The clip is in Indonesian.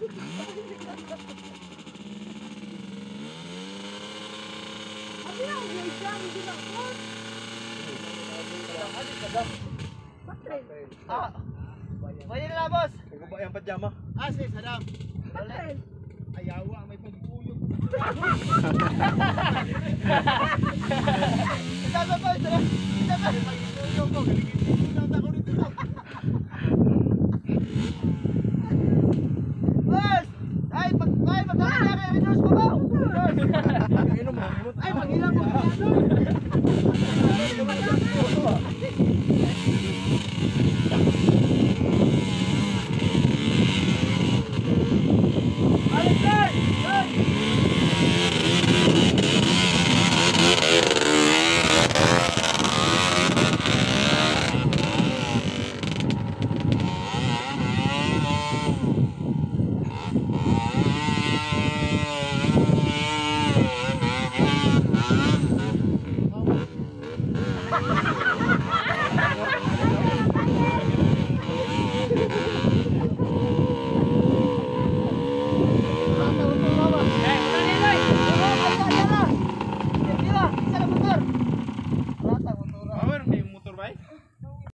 Abi lang, gaya hindi na ako. Ah, pwede na boss. Nagubay ang pajama. Sige, sadam. Patrel. Ayawa, may pagpuyog. Isama po, isama. Isama. Pag-ipuyog ko, galigin ako dito. Boss! Ay, magkakit na kayo rin sa babaw. Inom mo. Ay, pag-ilang mo.